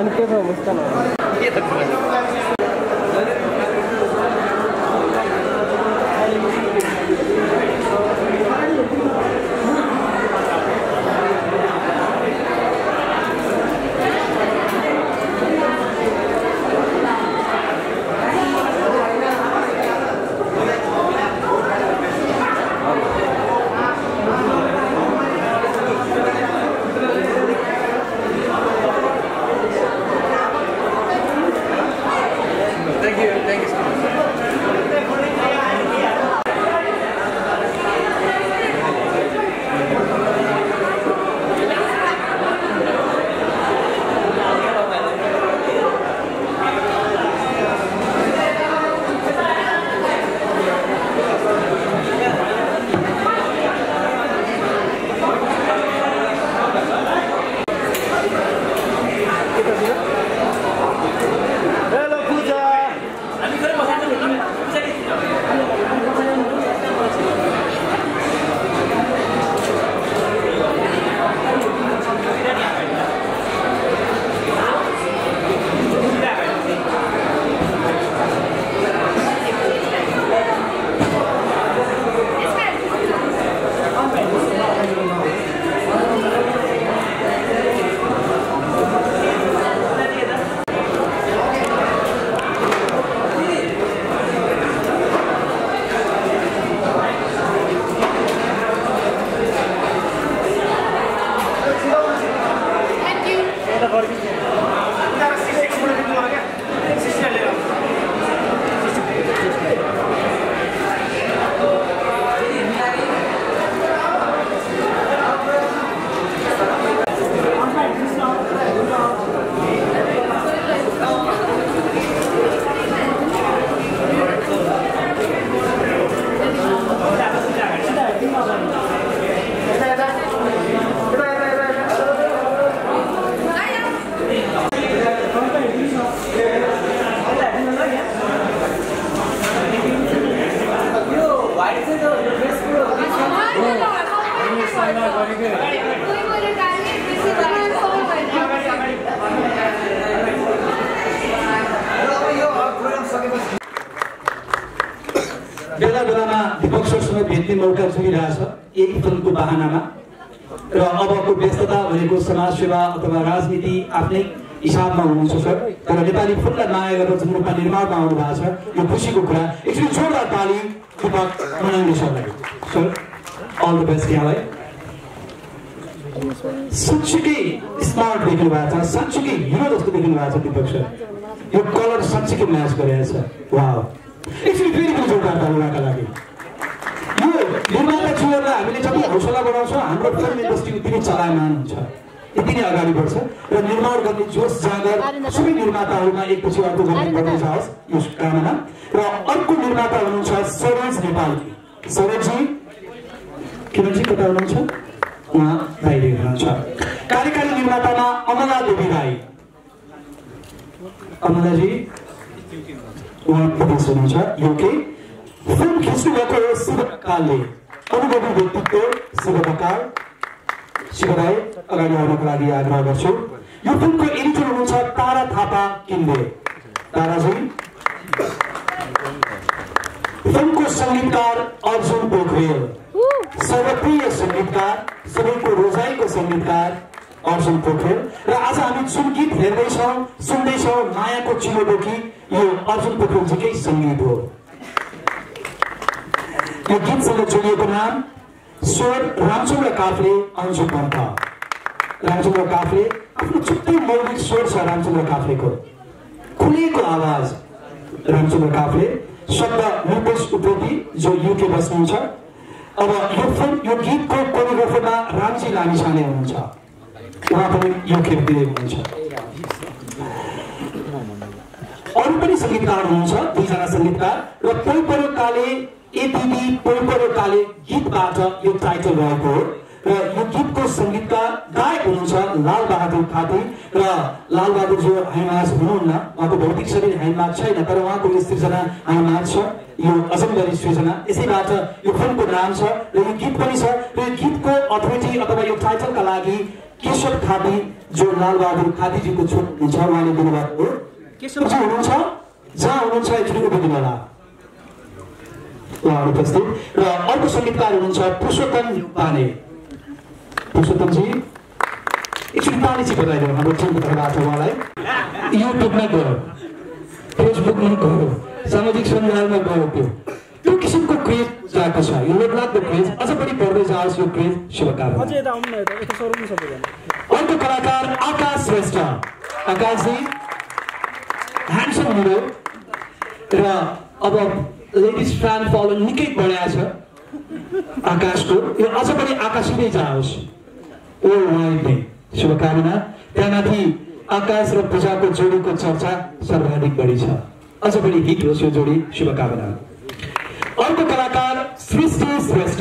अनि के छ मुस्कान बेला बेलामा दीपक सरसँग भेट्ने मौका जुगिरहेछ यही फिल्मको बहानामा र अबको व्यस्तता भनेको समाजसेवा अथवा राजनीति आफ्नै हिसाबमा हुनुहुन्छ सर तर नेपाली फिल्मलाई माया गरेर जुन रूपमा निर्माणमा आउनु भएको छ यो खुसीको कुरा एकचोटि जोरदार ताली दीपक मनाउने सरलाई सर अल द बेस्ट यहाँलाई साँच्चीकै स्मार्ट देख्नु भएको छ साँच्चीकै हिरो जस्तो देख्नु भएको छ दीपक सर यो कलर साँच्चीकै म्याच गरेको छ वाउ एकचोटि फेरि पनि जोरदार ताली उहाँका लागि यो निर्माता जीवनलाई हामीले जति हौसला बढाउँछौँ हाम्रो फिल्म इन्डस्ट्री उति नै चलायमान हुन्छ यति नै अगाडि बढ्छ र निर्माण गर्ने जोस जाँगर सबै निर्माताहरूमा एकपछि अर्को गर्ने बढ्दै जाओस् यो कामना र अर्को निर्माता हुनुहुन्छ सरोज नेपाली सरोजजी किरणजी कता हुनुहुन्छ उहाँ बाहिर हुनुहुन्छ कार्यकारी निर्मातामा अमला देवी राई अमलाजी उहाँ प्रदेश हुनुहुन्छ युके फिल्म खिच्नु भएको हो शिव ढकालले अनुभवी व्यक्तित्व शिव ढकाल शिव राई अगाडि आउनको लागि आग्रह गर्छु यो फिल्मको एडिटर हुनुहुन्छ तारा थापा किन्डे ताराजी फिल्मको सङ्गीतकार अर्जुन पोखरेल सर्वप्रिय सङ्गीतकार सबैको रोजाइको सङ्गीतकार अर्जुन पोखरेल र आज हामी जुन गीत हेर्दैछौँ सुन्दैछौँ मायाको चिलोडोकी यो अर्जुन पोखरेलजीकै सङ्गीत हो यो गीतसँग जोडिएको नाम स्वर रामचन्द्र काफ्ले अन्जु पन्त रामचन्द्र काफ्ले आफ्नो छुट्टै मौलिक स्वर छ रामचन्द्र काफ्लेको खुलेको आवाज रामचन्द्र काफ्ले शब्द रूपेश उप्रेती जो युके बस्नुहुन्छ अब यो फिल्म यो गीतको कोरियोग्राफरमा रामजी लामिछाने हुनुहुन्छ उहाँ पनि युके हुनुहुन्छ अरू पनि सङ्गीतकार हुनुहुन्छ दुईजना सङ्गीतकार र पैपरोकाले एपीबी पैपरोकाले गीतबाट यो टाइटल रहेको हो र यो गीतको सङ्गीतकार गायक हुनुहुन्छ लाल बहादुर खाती र लाल बहादुर जो हाइमाज हुनुहुन्न उहाँको भौतिक शरीर हाइमाज छैन तर उहाँको यो सृजना हाइमाज छ यो अजन्मरी सृजना यसैबाट यो फिल्मको नाम छ र यो गीत पनि छ र यो गीतको अथोरिटी अथवा यो टाइटलका लागि केशव खाती जो लालबहादुर खातीजीको छोट हुनुहुन्छ उहाँले दिनुभएको केशवजी हुनुहुन्छ जहाँ हुनुहुन्छ एकचोटि उभिदिनु होला उहाँ उपस्थित र अर्को सङ्गीतकार हुनुहुन्छ पुरुषोत्तम पाने पुरुषोत्तमजी एकचोटि पानी चाहिँ बताइदिनु हाम्रो टिमको तर्फबाट उहाँलाई युट्युबमा गयो फेसबुकमा गयो सामाजिक सञ्जालमा गयो त्यो किसिमको क्रेज जाएको छ यो लोकलाग्दो क्रेज अझ पनि बढ्दै जाओस् यो क्रेज शुभकामना अर्को कलाकार आकाश श्रेष्ठ आकाशजी ह्यान्डसम हुनु र अब लेडिज फ्यान फलोइङ निकै बढाएको छ आकाशको यो अझ पनि आकाशिँदै जाओस् वर्ल्ड वाइड नै शुभकामना त्यहाँमाथि आकाश र पूजाको जोडीको चर्चा सर्वाधिक बढी छ अझ पनि हिट होस् यो जोडी शुभकामना अर्को कलाकार सृष्टि श्रेष्ठ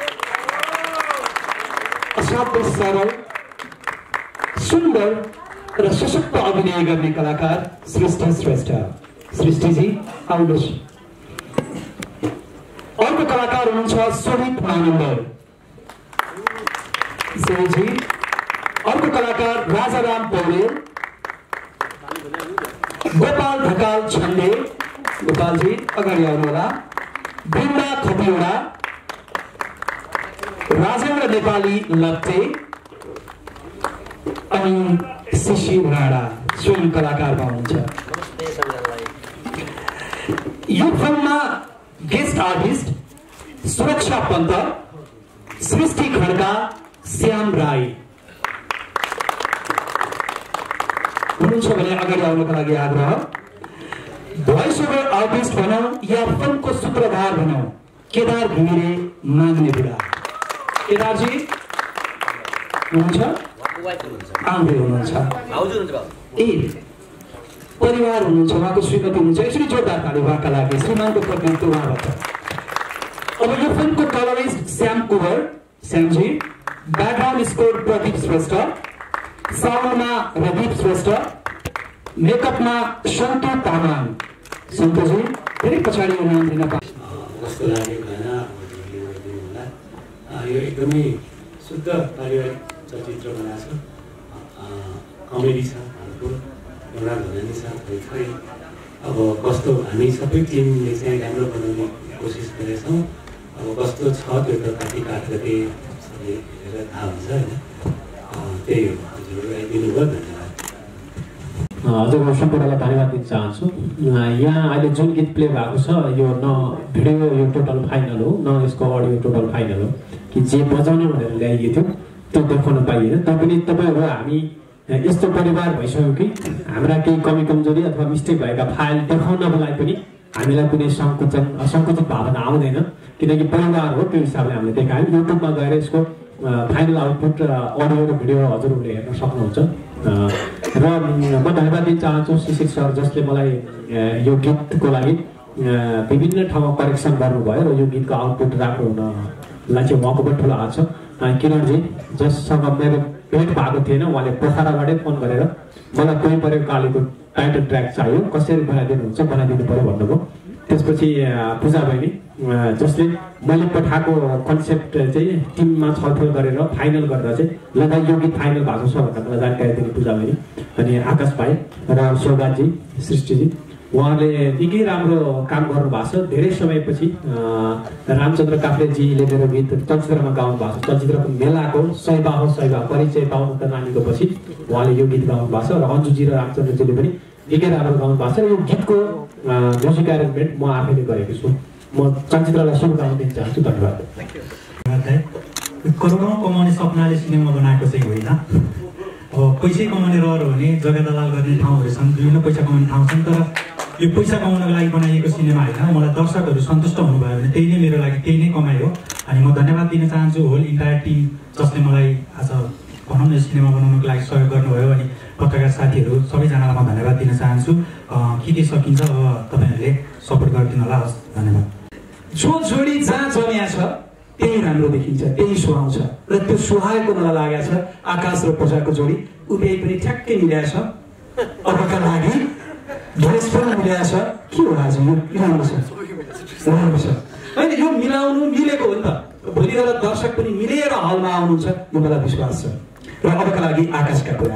असाध्यै सरल सुन्दर र सशक्त अभिनय गर्ने कलाकार सृष्टि श्रेष्ठ सृष्टिजी आउनुहोस् अर्को कलाकार हुनुहुन्छ सोहित मानन्दर सोहितजी अर्को कलाकार राजाराम पौडेल गोपाल ढकाल छन्डे गोपालजी अगाडि आउनुहोला बृन्दा खतिवडा राजेन्द्र नेपाली लप्टे अनि शिशिर राणा स्वयं कलाकारमा हुनुहुन्छ यो फिल्ममा गेस्ट आर्टिस्ट सुरक्षा पन्त सृष्टि खड्का श्याम राई हुनुहुन्छ भने अगाडि आउनको लागि आग्रह भोइस ओभर आर्टिस्ट भनौँ या फिल्मको सूत्रधार भनौँ केदार घिमिरे माग्ने बुढा केदारजी हुनुहुन्छ आउँदै हुनुहुन्छ ए परिवार हुनुहुन्छ उहाँको श्रीमती हुनुहुन्छ यसरी जोरदार ताली उहाँका लागि श्रीमानको प्रतिनिधित्व उहाँबाट अब यो फिल्मको colourist Shyam Kuwar Shyamji background score Pradeep Shrestha साउन्डमा रदीप श्रेष्ठ मेकअपमा सन्तु तामाङ सन्तुजी धेरै पछाडि नाम दिन जसको लागि यो एकदमै शुद्ध पारिवारिक चलचित्र बनाएको छ कमेडी छ हाम्रो एउटा भनानी छ खै अब कस्तो हामी सबै टिमले चाहिँ राम्रो बनाउने कोसिस गरेछौँ अब कस्तो छ त्यो त काट गते सबले हेरेर थाहा हुन्छ होइन त्यही हो हजुरहरू आइदिनु भयो धन्यवाद हजुर सम्पूर्णलाई धन्यवाद दिन चाहन्छु यहाँ अहिले जुन गीत प्ले भएको छ यो न भिडियो यो टोटल फाइनल हो न यसको अडियो टोटल फाइनल हो कि जे बजाउने भनेर ल्याइएको थियो त्यो देखाउन पाइएन तैपनि तपाईँहरू हामी यस्तो परिवार भइसक्यो कि हाम्रा केही कमी कमजोरी अथवा मिस्टेक भएका फाइल देखाउनको लागि पनि हामीलाई कुनै सङ्कुचित भावना आउँदैन किनकि परिवार हो त्यो हिसाबले हामीले देखायौँ युट्युबमा गएर यसको फाइनल आउटपुट अडियो र भिडियो हजुरहरूले हेर्न सक्नुहुन्छ र म धन्यवाद दिन चाहन्छु शिशिर सर जसले मलाई यो गीतको लागि विभिन्न ठाउँमा करेक्सन गर्नुभयो र यो गीतको आउटपुट राम्रो हुनलाई चाहिँ उहाँको पनि ठुलो हात छ किरणजी जससँग मेरो भेट भएको थिएन उहाँले पोखराबाटै फोन गरेर मलाई कोही परेको कालीको टाइटल ट्र्याक चाहियो कसरी बनाइदिनुहुन्छ बनाइदिनु पर्यो भन्नुभयो त्यसपछि पूजा बहिनी जसले मैले पठाएको कन्सेप्ट चाहिँ टिममा छलफल गरेर फाइनल गरेर चाहिँ लगा यो गीत फाइनल भएको छ भनेर मलाई जानकारी दिने पूजा बहिनी अनि आकाश भाइ र सौगातजी सृष्टिजी उहाँले निकै राम्रो काम गर्नुभएको छ धेरै समयपछि रामचन्द्र काफ्लेजीले मेरो गीत चलचित्रमा गाउनु भएको छ चलचित्रको मेलाको सैबा परिचय पाउनु त नानीको पछि उहाँले यो गीत गाउनु भएको छ र अन्जुजी र रामचन्द्रजीले पनि निकै राम्रो गाउनु भएको छ र यो गीतको म्युजिक एरेन्जमेन्ट म आफैले गरेको छु म चलचित्रलाई शुभकामना दिन चाहन्छु धन्यवाद करोडौँ कमाउने सपनाले सिनेमा बनाएको चाहिँ होइन अब पैसै कमाउने रहर भने जग्गा दलाल गर्ने ठाउँहरू छन् विभिन्न पैसा कमाउने ठाउँ छन् तर यो पैसा कमाउनको लागि बनाइएको सिनेमा होइन मलाई दर्शकहरू सन्तुष्ट हुनुभयो भने त्यही नै मेरो लागि त्यही नै कमाइ हो अनि म धन्यवाद दिन चाहन्छु होल इन्टायर टिम जसले मलाई आज भनौँ न सिनेमा बनाउनको लागि सहयोग गर्नुभयो अनि पत्रकार साथीहरू सबैजनालाई म धन्यवाद दिन चाहन्छु के सकिन्छ अब तपाईँहरूले सपोर्ट गरिदिनु होला हस् धन्यवाद जो जोडी जहाँ जमिया छ त्यही राम्रो देखिन्छ त्यही सुहाउँछ र त्यो सुहाएको मलाई लागेको छ आकाश र पूजाको जोडी उभ्याइ पनि ठ्याक्कै मिलाएको छ अबका लागि ड्रेस पनि मिलाएको छ के हो आज राम्रो छ होइन यो मिलाउनु मिलेको हो नि त भोलि गएर दर्शक पनि मिलेर हलमा आउनुहुन्छ यो मलाई विश्वास छ र अबका लागि आकाशका कुरा।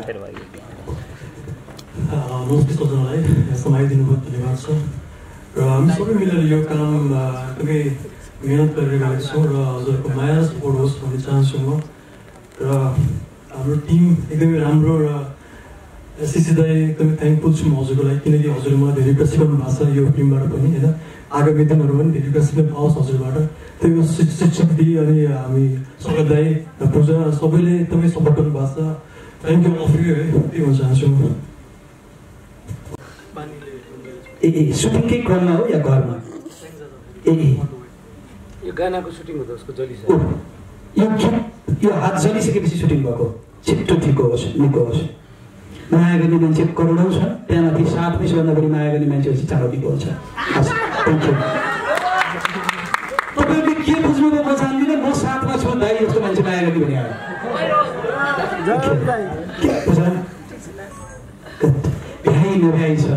नमस्ते सबैजनालाई, समय दिनुभयो धन्यवाद छ। र हामी सबै मिलेर यो काम एकदमै मेहनत गरिरहेका छौँ र हजुरको माया सपोर्ट होस् भन्ने चाहन्छु म। र हाम्रो टिम एकदमै राम्रो र एससिसी दाई एकदमै थ्याङ्कफुल छु म हजुरको लागि, किनकि हजुरले मलाई धेरै कुरा सिकाउनु भएको छ यो फिल्मबाट पनि होइन। आगामी दिनहरूमा पनि धेरै कुरा सिक्न पाओस् हजुरबाट। त्यो शिक्षक दिदी अनि हामी सगत दाई पूजा सबैले एकदमै सपोर्ट गर्नु भएको छ। थ्याङ्क यू अफ यु है, त्यही भन्न चाहन्छु म। सुटिङकै क्रममा हो या घरमा? यो गानाको सुटिङ हुँदा उसको जलिसक्यो। यो हात जलिसकेपछि सुटिङ भएको छिट्टो ठिक होस्, निको होस्। माया गर्ने मान्छे करोडौँ छ, त्यहाँमाथि 7 सबभन्दा बढी माया गर्ने मान्छेपछि चाँडो निको हुन्छ। तपाईँहरूले के बुझ्नुभयो म जान्दिनँ, म साथमा छु दाइ यस्तो मान्छे माया गर्ने भने भ्याइ नभ्याइ छ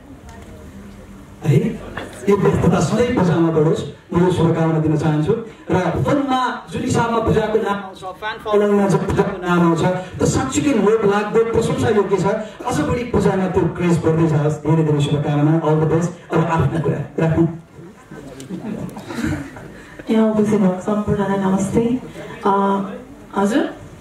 है। यो व्यस्तता सधैँ पूजामा बढोस्, म यो शुभकामना दिन चाहन्छु। र फिल्ममा जुन हिसाबमा पूजाको नाम आउँछ, फ्यान फलोइङमा जब पूजाको नाम आउँछ त साँच्चीकै लोभ लाग्दो प्रशंसा योग्य छ। अझ बढी पूजामा त्यो क्रेज बढ्दै जाओस्। धेरै धेरै शुभकामना, अल द बेस्ट। अब आफ्नो कुरा राख्नु। यहाँ उपस्थित भएको सम्पूर्णलाई नमस्ते। हजुर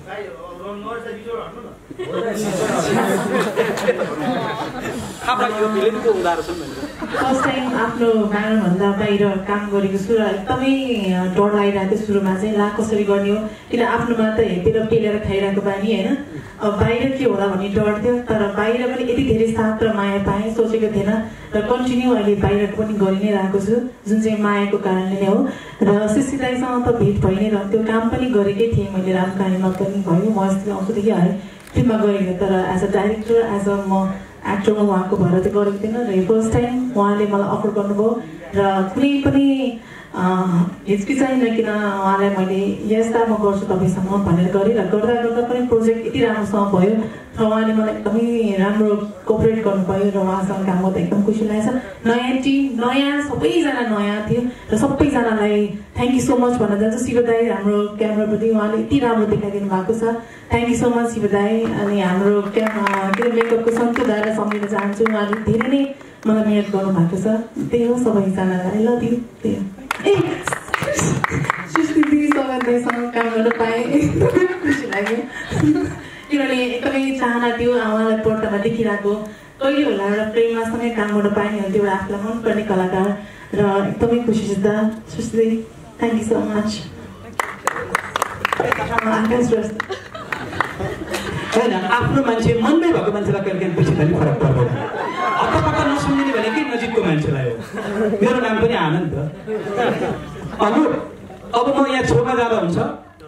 फर्स्ट टाइम आफ्नो ब्यानरभन्दा बाहिर काम गरेको छु र एकदमै डर लागिरहेको थियो सुरुमा चाहिँ, ला कसरी गर्ने हो, किन आफ्नोमा त हेपेर पेलेर खाइरहेको बानी होइन। अब बाहिर के होला भन्ने डर थियो, तर बाहिर पनि यति धेरै साथ र माया पाएँ, सोचेको थिएन। र कन्टिन्यू अहिले बाहिरको पनि गरि नै रहेको छु, जुन चाहिँ मायाको कारणले नै हो। र सिसी दाइसँग त भेट भइ नै रहन्थ्यो, काम पनि गरेकै थिएँ मैले, राम्रो कहानीमा पनि भयो। म यस्तो आउँछदेखि है फिल्ममा गएको, तर as a director as a म एक्टरमा उहाँको भएर चाहिँ गरेको थिएन। र फर्स्ट टाइम उहाँले मलाई अफर गर्नुभयो र कुनै पनि हिचकिचाइनँ, किन उहाँलाई मैले यस्ता म गर्छु तपाईँसँग भनेर गरेँ। र गर्दा गर्दा पनि प्रोजेक्ट यति राम्रोसँग भयो र उहाँले मलाई एकदमै राम्रो कोअपरेट गर्नुभयो र उहाँसँग काम गर्दा एकदम खुसी लागेछ। नयाँ टिम, नयाँ सबैजना नयाँ थियो र सबैजनालाई थ्याङ्क यू सो मच भन्न चाहन्छु। शिव दाई हाम्रो क्यामेराप्रति उहाँले यति राम्रो देखाइदिनु भएको छ, thank you so much Shiv दाई। अनि हाम्रो मेकअपको सन्तु दाईलाई सम्झिन चाहन्छु, उहाँले धेरै नै मलाई मिहिनेत गर्नुभएको छ। त्यही हो सबैजनालाई ल दिनु। त्यही सृष्टि दिदीसँग दाईसँग काम गर्न पाएँ, एकदमै खुसी लाग्यो। किनभने एकदमै चाहना थियो उहाँलाई पर्दामा देखिरहेको, कहिले होला एउटा प्रेममा सँगै काम गर्न पाएँ भने त्यो एउटा आफूलाई मनपर्ने कलाकार र एकदमै खुसी छु दा सृष्टि दी, थ्याङ्क यू सो मच। होइन, आफ्नो मान्छे मनमै भएको मान्छेलाई कहिले काहीँ पछि पनि फरक पर्दैन। हत्तपत्त नसम्झिने भनेकै नजिकको मान्छेलाई हो। मेरो नाम पनि आनन्द हो। अब म यहाँ छेउमा जाँदा हुन्छ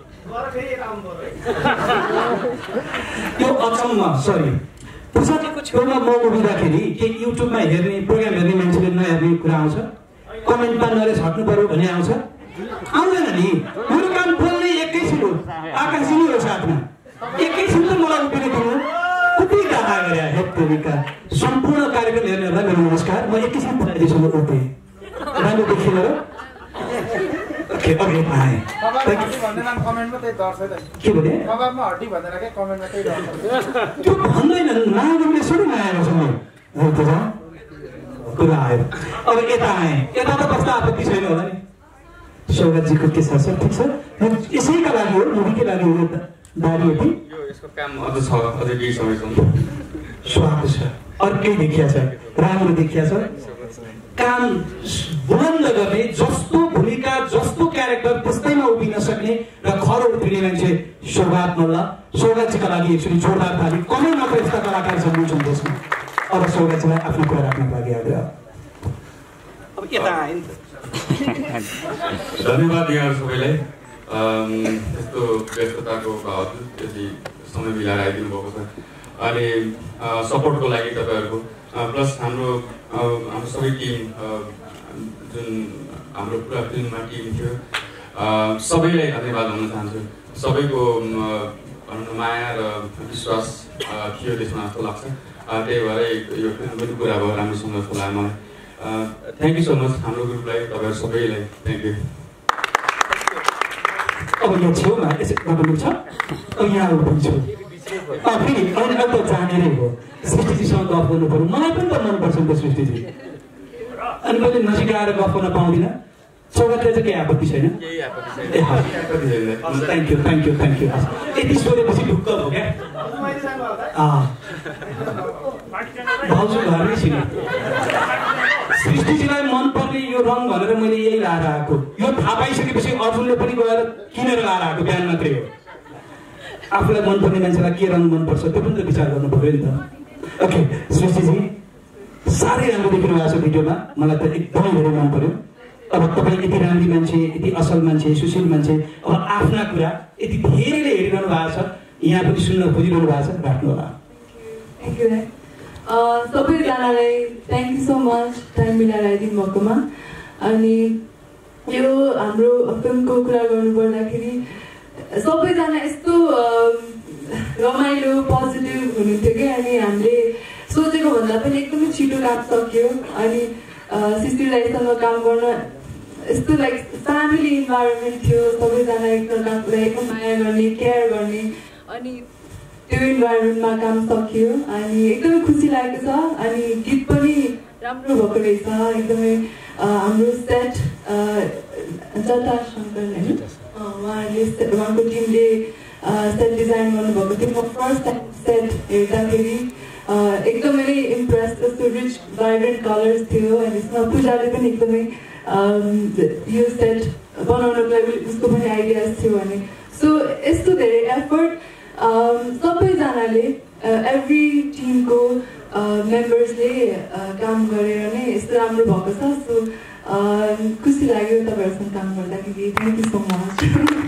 यो अचम्म, सरी पूजाको छेउमा म उभिँदाखेरि के युट्युबमा हेर्ने प्रोग्राम हेर्ने मान्छेले नहेर्ने कुरा आउँछ? कमेन्टमा नरेस हट्नु पर्यो भन्ने आउँछ? आउँदैन नि। मेरो काम बोल्ने एकैछिन हो, आकाश नै हो साथमा। एकैछिन त मलाई उभिने दिनु, कुनै डाहा गरे हेप्पीका सम्पूर्ण कार्यक्रम हेर्नेहरूलाई मेरो नमस्कार। म एकैछिन बोलाइदिन्छु, म उठेँ राम्रो देखिन र अघि आएँ। के भने त्यो भन्दैन, माया गर्ने सबै माया गर्छ म कुरा आयो। अब यता आएँ, यता त बस्दा आपत्ति छैन होला नि? सौगातजीको के छ सर? ठिक छ, यसैका लागि हो, मुभीकै लागि हो। बारी यति यसको काम अझ छ, अझै केही समयसम्म स्वाद छ, अर्कै देखिया छ, राम्रो देखिया छ। काम बुलन्द गर्ने, जस्तो भूमिका जस्तो क्यारेक्टर त्यस्तैमा उभिन सक्ने र खरो उभिने मान्छे सौगात मल्ल। सौगातजीका लागि एकचोटि जोरदार ताली। कमै मात्र यस्ता कलाकार छन् देशमा। अब सौगातजीलाई आफ्नो कुरा राख्नको लागि आग्रह। अब यता आए नि त। धन्यवाद यहाँहरू सबैलाई यस्तो व्यस्तताको बावजुद यति समय मिलाएर आइदिनु भएको छ। अनि सपोर्टको लागि तपाईँहरूको प्लस हाम्रो सबै टिम, जुन हाम्रो पुरा फिल्ममा टिम थियो, सबैलाई धन्यवाद भन्न चाहन्छु। सबैको माया र विश्वास थियो त्यसमा जस्तो लाग्छ। त्यही भएर यो फिल्म पनि पुरा भयो राम्रोसँग जस्तो लाग्यो मलाई। थ्याङ्क यू सो मच हाम्रो ग्रुपलाई, तपाईँहरू सबैलाई थ्याङ्क यू। अब यो छेउमा यसो गर्नु छ, अब यहाँ उभिन्छु। फेरि अनि अब त जानेरै हो सृष्टिजीसँग गफ गर्नु पर्यो मलाई पनि त मनपर्छ नि त सृष्टिजी अनि मैले नजिक आएर गफ गर्न पाउँदिनँ सौगातले चाहिँ केही आपत्ति छैन थ्याङ्क यू यति सोधेपछि ढुक्क भयो क्या भाउजू घरमै छिन् सृष्टिजीलाई मनपर्ने यो रङ भनेर मैले यही लाएर आएको यो थाहा पाइसकेपछि अर्जुनले पनि गएर किनेर लाएर आएको बिहान मात्रै हो आफूलाई मनपर्ने मान्छेलाई के रङ मनपर्छ त्यो पनि त विचार गर्नु पर्यो नि त ओके सृष्टिजी साह्रै राम्रो देखिनु भएको छ भिडियोमा मलाई त एकदमै धेरै मन पर्यो अब तपाईँ यति राम्री मान्छे यति असल मान्छे सुशील मान्छे अब आफ्ना कुरा यति धेरैले हेरिरहनु भएको छ यहाँ पनि सुन्न खोजिरहनु भएको छ राख्नु होला थ्याङ्क यू सबैजनालाई thank you so much time मिलाएर आइदिनु भएकोमा अनि यो हाम्रो फिल्मको कुरा गर्नुपर्दाखेरि सबैजना यस्तो रमाइलो पोजिटिभ हुनुहुन्थ्यो कि अनि हामीले सोचेको भन्दा पनि एकदमै छिटो काम सक्यो अनि सिस्टरलाईसँग काम गर्न यस्तो लाइक फ्यामिली इन्भाइरोमेन्ट थियो सबैजना एकअर्कालाई एकदम माया गर्ने केयर गर्ने अनि त्यो इन्भाइरोमेन्टमा काम सकियो अनि एकदमै खुसी लागेको छ अनि गीत पनि राम्रो भएको रहेछ एकदमै हाम्रो सेट जता शङ्कर होइन उहाँको टिमले सेट डिजाइन गर्नुभएको थियो म फर्स्ट टाइम सेट हेर्दाखेरि एकदमै नै इम्प्रेस यस्तो रिच भाइब्रेन्ट कलर्स थियो अनि यसमा पूजाले पनि एकदमै यो सेट बनाउनको लागि उसको पनि आइडियाज थियो भने सो यस्तो धेरै एफर्ट सबैजनाले एभ्री टिमको मेम्बर्सले काम गरेर नै यस्तो राम्रो भएको छ सो खुसी लाग्यो तपाईँहरूसँग काम गर्दाखेरि थ्याङ्क यू सो मच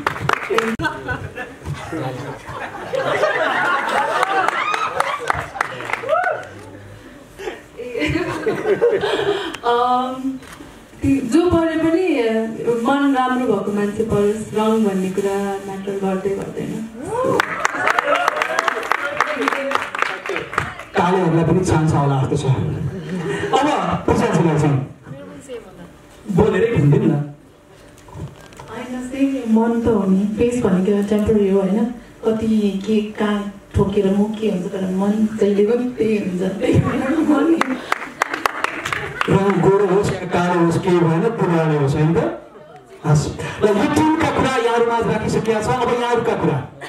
जो पढे पनि मन राम्रो भएको मान्छे परोस् रङ भन्ने कुरा म्याटर गर्दै गर्दैन कालेहरूलाई पनि चान्स आउला जस्तो छ अब प्रशासनलाई चाहिँ बोलेरै भनिदिनु न होइन चाहिँ मन त हो नि फेस भनेको टेम्पोररी हो होइन कति के कहाँ ठोकेर मुख के हुन्छ तर मन जहिले पनि त्यही हुन्छ रङ गोरो होस् या कालो होस् के भएन पुरानो होस् होइन त हस् ल यो टिमका कुरा यहाँहरूमा राखिसकेका छ अब यहाँहरूका कुरा